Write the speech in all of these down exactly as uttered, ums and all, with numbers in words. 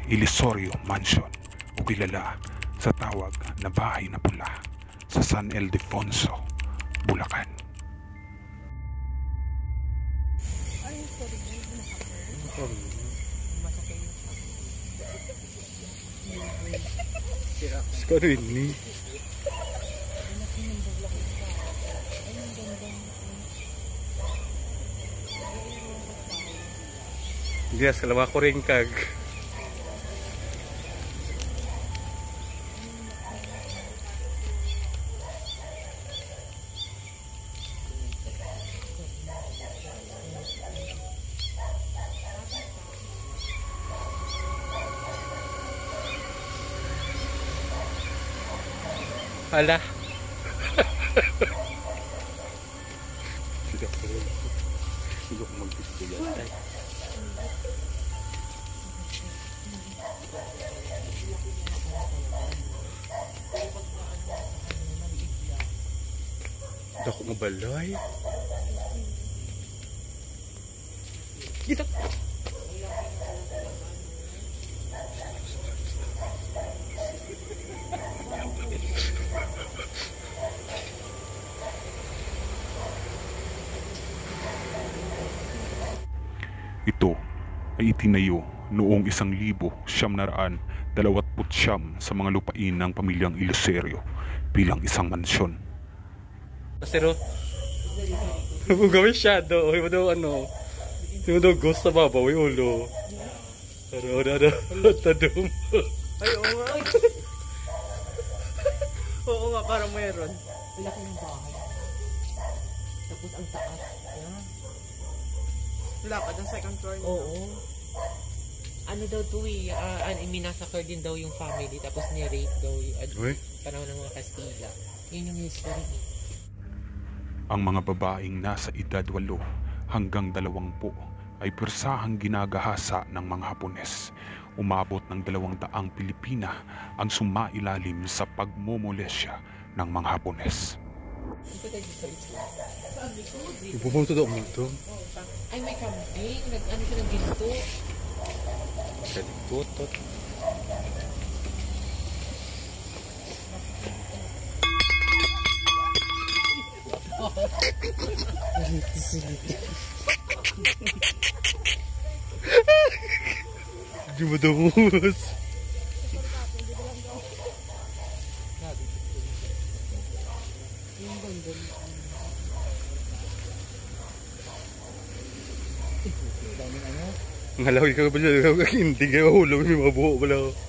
Ilesorio Mansion o kilala sa tawag na Bahay na Pula sa San Ildefonso, Bulacan. Sekarang ini dia selama aku ringkag. Alah. Tidak perlu. Tidak mau gitu ya. Dako nga balay. Kita. Ito ay itinayo noong isang libo siyam na raan dalawatput siyam sa mga lupain ng pamilyang Iloserio bilang isang mansyon. Pero, kung gawin shadow, huwag mo daw ano, huwag mo daw ghost sa babaw, yung ulo. Ano, ano, ano, tadum. Ay, oo nga. Oo nga, parang mayroon. Laki ng bahay. Tapos ang taas. Yan. Lapad ang second floor niya. Oo. Ano daw to eh, uh, ano, minasakar din daw yung family, tapos ni-rape daw yung uh, panahon ng mga Kastila. Yun yung history eh. Ang mga babaeng nasa edad walo hanggang dalawampu ay persahang ginagahasa ng mga Hapones. Umabot ng dalawang daang Pilipina ang sumailalim sa pagmomolesya ng mga Hapones. Ipupunto daw mo ito. Ay, may kambing. Nag-ano siya ng ginto. Kalikutot. Di mo daw umus. Ngalaw ka ba dyan? Hindi ka mahulog. May mga buho pala ako.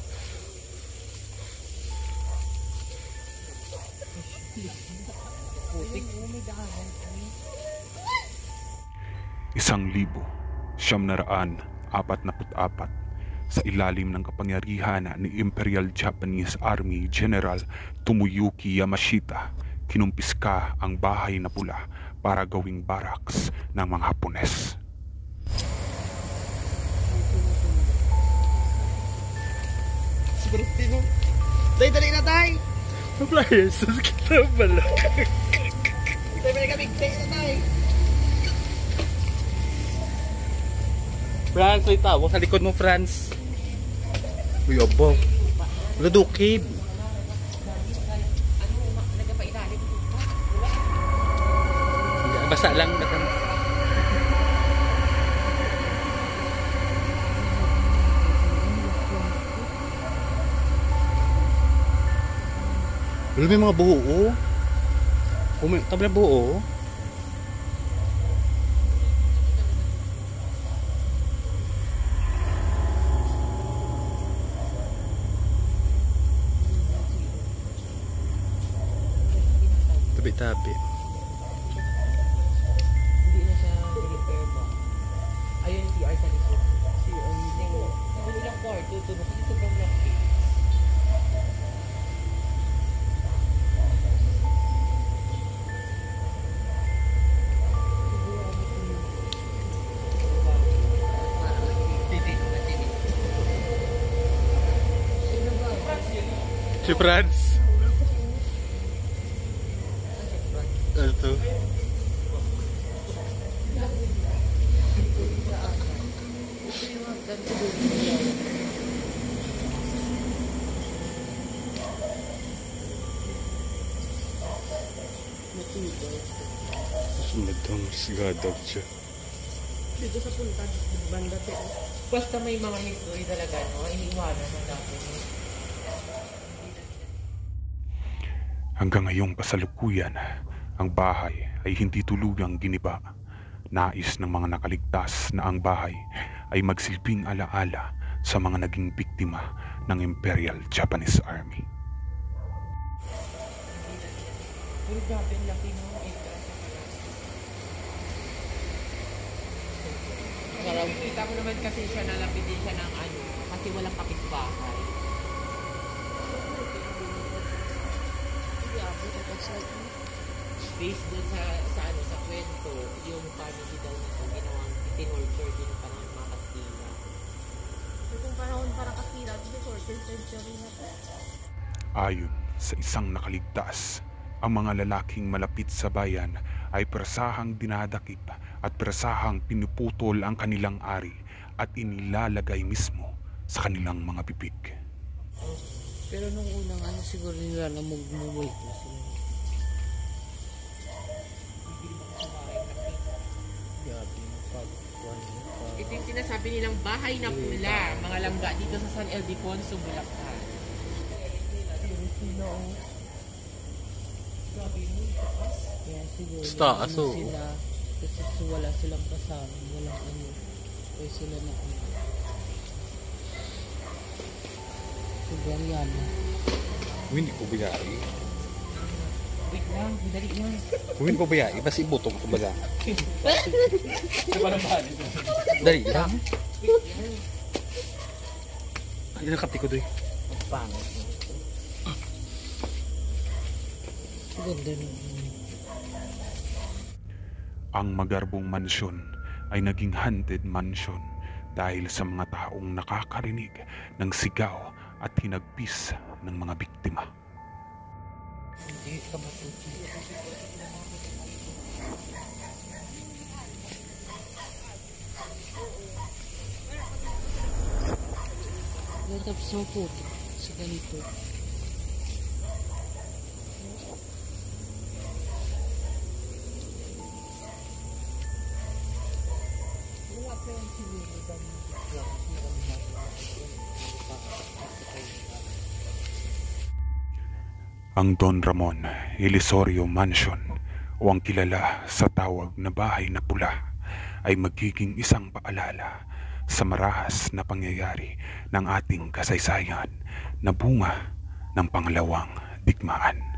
Isang libo siyam na raan apat na put-apat sa ilalim ng kapangyarihan ni Imperial Japanese Army General Tomoyuki Yamashita, kinumpiska ang Bahay na Pula para gawing barracks ng mga Hapones. Siguro tino. Day, dali na tay! Appliances kita pala. Tay, may kami. Day na tay! Franz, may tawag sa likod mo, Franz. Uy, abo. Lado, cave. Basa lang. Wala may mga buho, oh. May tabla buho, oh. Tabi-tabi. Hindi na siya repair ba? Ayun yung C R sa likod. C R nito. Ang ilang kwarto, tunog kasi sobrang laki. Si Franz. Ito. Sunod daw, sigadaw siya. Dito sa punta, banda pero. Basta may mga history talaga, no? Iniiwanan na natin. Hanggang ngayong kasalukuyan, ang bahay ay hindi tulugang giniba. Nais ng mga nakaligtas na ang bahay ay magsilbing alaala sa mga naging biktima ng Imperial Japanese Army. Pero grabe, ang laki mo. Parang kita mo naman kasi siya nalapit din siya ng ano, kasi walang kapitbahay. Based dun sa, sa ano, sa kwento, yung family daw nito, ginawang tinorture din ng panahon ng mga Kastila. Itong panahon parang Kastila, fourteenth century na to. Ayon sa isang nakaligtas, ang mga lalaking malapit sa bayan ay presahang dinadakip at presahang pinuputol ang kanilang ari at inilalagay mismo sa kanilang mga bibig. Pero nung unang ano siguro nila na magmumuhay ko sila. Ito yung sinasabi nilang bahay na pula, mga langga dito sa San Ildefonso, Bulacan. Kaya siguro Sa taas, ano oo. sila, kasi wala silang kasama, walang ano, kaya sila na ano. Sobrang yaman. Kung hindi ko bayari. Wait lang, dali lang. Kung hindi ko bayari, basi butong ko baga. Dali lang. Ay, nakati ko doy. Pangit. Ganda nun. Ang magarbong mansyon ay naging haunted mansion dahil sa mga taong nakakarinig ng sigaw at hinagpis ng mga biktima. Hindi ka matuti. Tapos sa puto, sa ganito. Ang Don Ramon Elisorio Mansion o ang kilala sa tawag na bahay na pula ay magiging isang paalala sa marahas na pangyayari ng ating kasaysayan na bunga ng pangalawang digmaan.